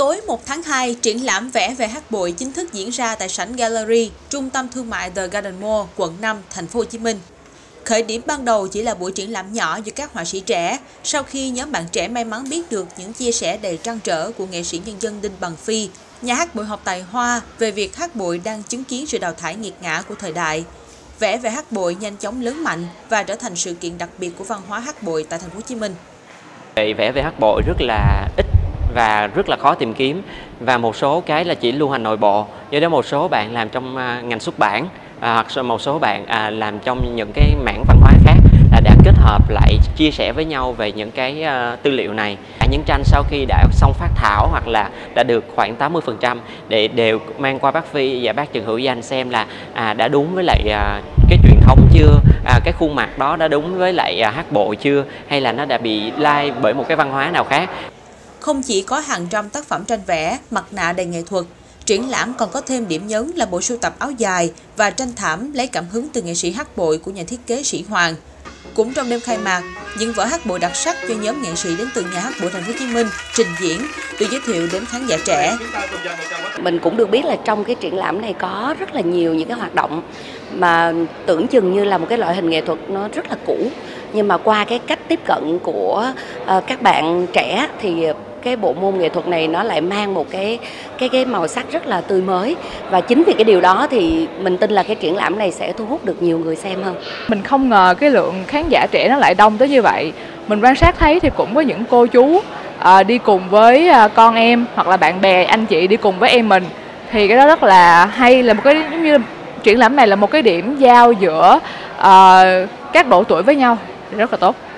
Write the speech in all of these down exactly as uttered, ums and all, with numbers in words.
Tối một tháng hai, triển lãm vẽ về hắc bội chính thức diễn ra tại sảnh Gallery, trung tâm thương mại The Garden Mall, quận năm, thành phố Hồ Chí Minh. Khởi điểm ban đầu chỉ là buổi triển lãm nhỏ do các họa sĩ trẻ, sau khi nhóm bạn trẻ may mắn biết được những chia sẻ đầy trăn trở của nghệ sĩ nhân dân Đinh Bằng Phi, nhà hắc bội học tài Hoa về việc hắc bội đang chứng kiến sự đào thải nghiệt ngã của thời đại. Vẽ về hắc bội nhanh chóng lớn mạnh và trở thành sự kiện đặc biệt của văn hóa hắc bội tại thành phố Hồ Chí Minh. Vẽ về hắc bội rất là ít và rất là khó tìm kiếm, và một số cái là chỉ lưu hành nội bộ, do đó một số bạn làm trong ngành xuất bản à, hoặc một số bạn à, làm trong những cái mảng văn hóa khác là đã kết hợp lại chia sẻ với nhau về những cái uh, tư liệu này. Những tranh sau khi đã xong phát thảo hoặc là đã được khoảng tám mươi phần trăm để đều mang qua bác Phi và bác Trần Hữu Danh xem là à, đã đúng với lại à, cái truyền thống chưa, à, cái khuôn mặt đó đã đúng với lại à, hắc bội chưa, hay là nó đã bị lai bởi một cái văn hóa nào khác. Không chỉ có hàng trăm tác phẩm tranh vẽ, mặt nạ đầy nghệ thuật, triển lãm còn có thêm điểm nhấn là bộ sưu tập áo dài và tranh thảm lấy cảm hứng từ nghệ sĩ hắc bội của nhà thiết kế Sĩ Hoàng. Cũng trong đêm khai mạc, những vở hắc bội đặc sắc do nhóm nghệ sĩ đến từ nhà hắc bội thành phố Hồ Chí Minh trình diễn được giới thiệu đến khán giả trẻ. Mình cũng được biết là trong cái triển lãm này có rất là nhiều những cái hoạt động mà tưởng chừng như là một cái loại hình nghệ thuật nó rất là cũ, nhưng mà qua cái cách tiếp cận của uh, các bạn trẻ thì cái bộ môn nghệ thuật này nó lại mang một cái cái cái màu sắc rất là tươi mới, và chính vì cái điều đó thì mình tin là cái triển lãm này sẽ thu hút được nhiều người xem hơn. Mình không ngờ cái lượng khán giả trẻ nó lại đông tới như vậy. Mình quan sát thấy thì cũng có những cô chú à, đi cùng với à, con em hoặc là bạn bè anh chị đi cùng với em mình, thì cái đó rất là hay, là một cái giống như triển lãm này là một cái điểm giao giữa à, các độ tuổi với nhau, rất là tốt.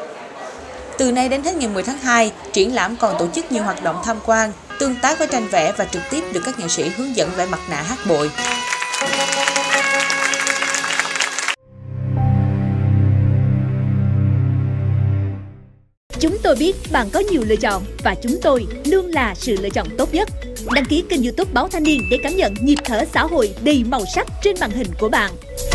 Từ nay đến hết ngày mười tháng hai, triển lãm còn tổ chức nhiều hoạt động tham quan, tương tác với tranh vẽ và trực tiếp được các nghệ sĩ hướng dẫn vẽ mặt nạ hắc bội. Chúng tôi biết bạn có nhiều lựa chọn và chúng tôi luôn là sự lựa chọn tốt nhất. Đăng ký kênh YouTube Báo Thanh Niên để cảm nhận nhịp thở xã hội đầy màu sắc trên màn hình của bạn.